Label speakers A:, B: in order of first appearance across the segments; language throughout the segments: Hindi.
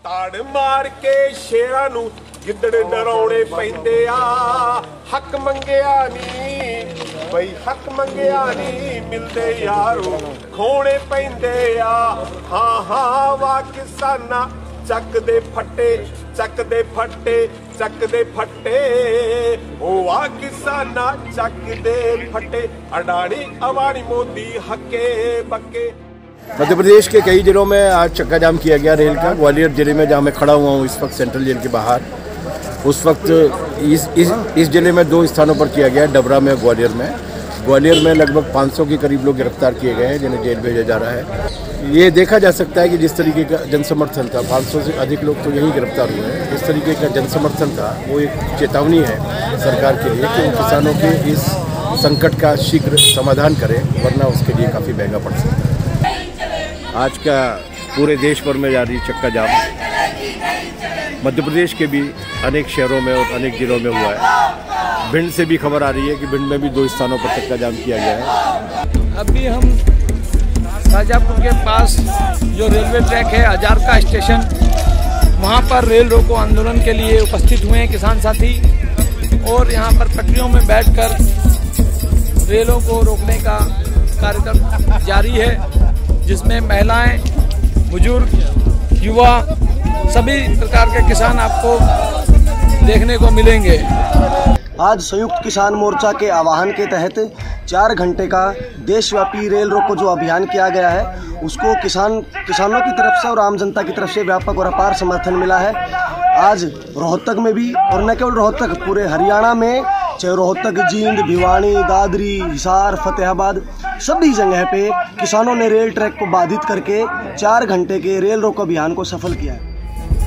A: ताड़ मार के शेरां नूं गिद्दड़ डराउणे पैंदे आ। हक मंगिया नी बई हक मंगिया नी मिलदे यारो खोणे पैंदे आ। हाँ हाँ वाह किसाना चक दे फट्टे चक दे फट्टे चक दे फट्टे ओ वाह किसाना चक दे फट्टे अडानी अवानी मोदी हक्के बक्के।
B: मध्य प्रदेश के कई जिलों में आज चक्का जाम किया गया रेल का। ग्वालियर जिले में जहाँ मैं खड़ा हुआ हूँ इस वक्त सेंट्रल जेल के बाहर, उस वक्त इस जिले में 2 स्थानों पर किया गया, डबरा में, ग्वालियर में लगभग 500 के करीब लोग गिरफ्तार किए गए हैं जिन्हें जेल भेजा जा रहा है। ये देखा जा सकता है कि जिस तरीके का जनसमर्थन था, 500 से अधिक लोग तो यहीं गिरफ्तार हुए हैं, जिस तरीके का जनसमर्थन था वो एक चेतावनी है सरकार के लिए कि किसानों के इस संकट का शीघ्र समाधान करें, वरना उसके लिए काफ़ी महंगा पड़ सकता है। आज का पूरे देश भर में जारी चक्का जाम मध्य प्रदेश के भी अनेक शहरों में और अनेक जिलों में हुआ है। भिंड से भी खबर आ रही है कि भिंड में भी 2 स्थानों पर चक्का जाम किया गया है।
C: अभी हम शाहजहाँपुर के पास जो रेलवे ट्रैक है हजार का स्टेशन, वहाँ पर रेल रोको आंदोलन के लिए उपस्थित हुए हैं किसान साथी, और यहाँ पर पटरियों में बैठकर रेलों को रोकने का कार्यक्रम जारी है, जिसमें महिलाएं, बुजुर्ग, युवा, सभी प्रकार के किसान आपको देखने को मिलेंगे।
D: आज संयुक्त किसान मोर्चा के आह्वान के तहत 4 घंटे का देशव्यापी रेल रोको जो अभियान किया गया है, उसको किसानों की तरफ से और आम जनता की तरफ से व्यापक और अपार समर्थन मिला है। आज रोहतक में भी, और न केवल रोहतक, पूरे हरियाणा में, चाहे रोहतक, जींद, भिवानी, दादरी, हिसार, फतेहाबाद, सभी जगह पे किसानों ने रेल ट्रैक को बाधित करके 4 घंटे के रेल रोको अभियान को सफल किया है।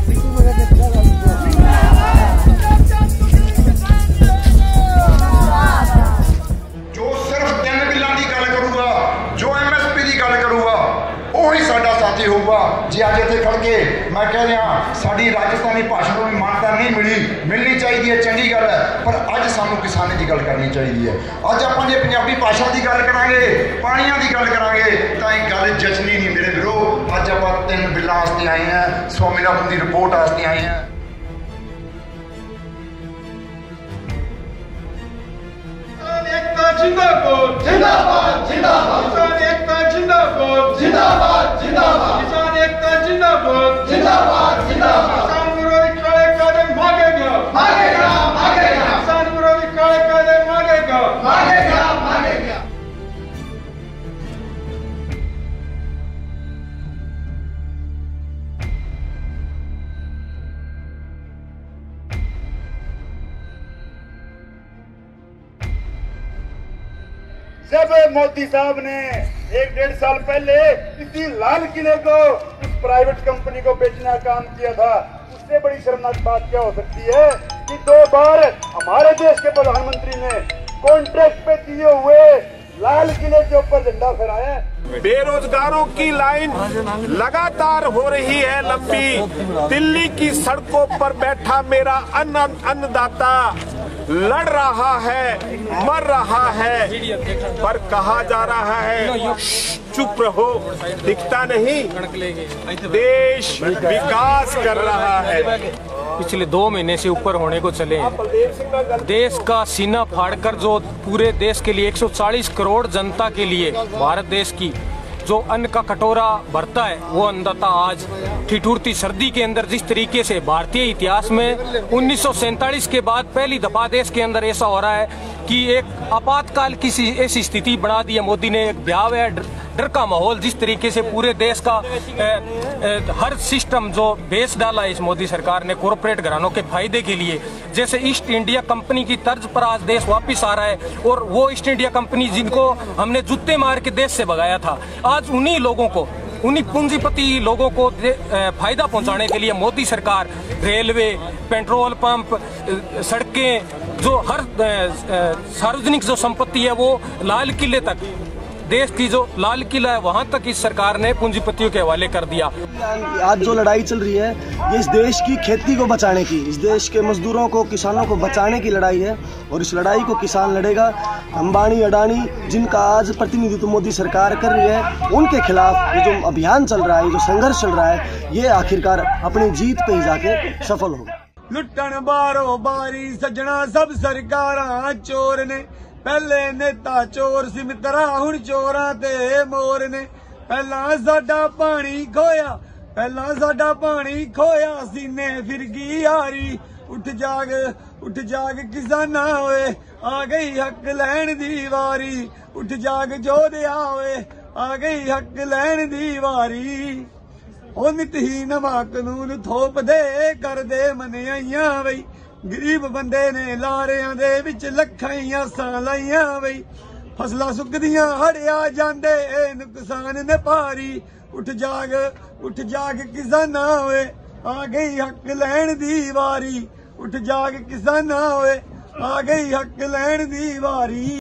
E: जो सिर्फ 3 बिलों की गल करूगा, जो MSP की गल करूगा, वही साडा साथी होगा। जी अज इत्थे खड़ के मैं कह रहा, साडी राजस्थानी भाषा को भी मानता नहीं मिलनी चाहिए है, चंगी गल है, पर अज सानू किसानी की गल करनी चाहिए है। अज आपां जे पंजाबी भाषा की गल करांगे, पानियां की गल करांगे, तां ये गल जचनी नहीं मेरे वीरो। अज आपां 3 बिलों वास्ते आए हैं, स्वामीनाथन की रिपोर्ट वास्ते आए हैं।
F: जिंदाबाद जिंदाबाद जिंदाबाद किसान एकता जिंदाबाद जिंदाबाद जिंदाबाद किसान एकता जिंदाबाद जिंदाबाद जिंदाबाद किसान विरोधी काले कायदे मांगेगा मांगेगा मांगेगा किसान विरोधी काले कायदे मांगेगा मांगेगा मांगेगा।
G: जब मोदी साहब ने 1-1.5 साल पहले इसी लाल किले को उस प्राइवेट कंपनी को बेचने का काम किया था, उससे बड़ी शर्मनाक बात क्या हो सकती है कि 2 बार हमारे देश के प्रधानमंत्री ने कॉन्ट्रैक्ट पे दिए हुए लाल किले के ऊपर झंडा फहराया।
A: बेरोजगारों की लाइन लगातार हो रही है लंबी। दिल्ली की सड़कों पर बैठा मेरा अन्नदाता लड़ रहा है, मर रहा है, पर कहा जा रहा है चुप रहो, दिखता नहीं, देश विकास कर रहा है।
H: पिछले 2 महीने से ऊपर होने को चले हैं। देश का सीना फाड़कर जो पूरे देश के लिए 140 करोड़ जनता के लिए भारत देश की जो अन्न का कटोरा भरता है, वो अन्नदाता आज ठिठुरती सर्दी के अंदर जिस तरीके से भारतीय इतिहास में 1947 के बाद पहली दफा देश के अंदर ऐसा हो रहा है कि एक आपातकाल की ऐसी स्थिति बना दी है मोदी ने। एक भयावह डर का माहौल जिस तरीके से पूरे देश का हर सिस्टम जो बेस डाला है इस मोदी सरकार ने कॉरपोरेट घरानों के फायदे के लिए, जैसे ईस्ट इंडिया कंपनी की तर्ज पर आज देश वापस आ रहा है, और वो ईस्ट इंडिया कंपनी जिनको हमने जूते मार के देश से भगाया था, आज उन्हीं लोगों को, उन्हीं पूंजीपति लोगों को फायदा पहुंचाने के लिए मोदी सरकार रेलवे, पेट्रोल पंप, सड़कें, जो हर सार्वजनिक जो संपत्ति है वो लाल किले तक देश की जो लाल किला है वहां तक इस सरकार ने पूंजीपतियों के हवाले कर दिया।
D: आज जो लड़ाई चल रही है ये इस देश की खेती को बचाने की, इस देश के मजदूरों को, किसानों को बचाने की लड़ाई है और इस लड़ाई को किसान लड़ेगा। अंबानी अडानी जिनका आज प्रतिनिधित्व मोदी सरकार कर रही है, उनके खिलाफ ये जो अभियान चल रहा है, ये जो संघर्ष चल रहा है, ये आखिरकार अपनी जीत पे ही जाके सफल होगा।
I: लुट्टन बारो बारी सजना सब सरकारां चोर ने, पहले नेता चोर सी मित्रा हुण चोरां ते मोर ने। पहला साडा पानी खोया, पहला साडा पानी खोया, सीने फिरगी यारी। उठ जाग किसाना होए, आ गई हक लैण दी वारी। उठ जाग जोधिया होए, आ गई हक लैण दी वारी। ओ नितही नवा कानून थोप दे कर दे मनियाइयां बई, गरीब बंदे ने लारियां दे विच लखां आसां लाइयां बई। फसलां सुकदियां हड़िया जांदे नुकसान ने भारी। उठ जाग किसाना होए, आ गई हक लैण दी वारी। उठ जाग किसाना होए, आ गई हक लैण दी वारी।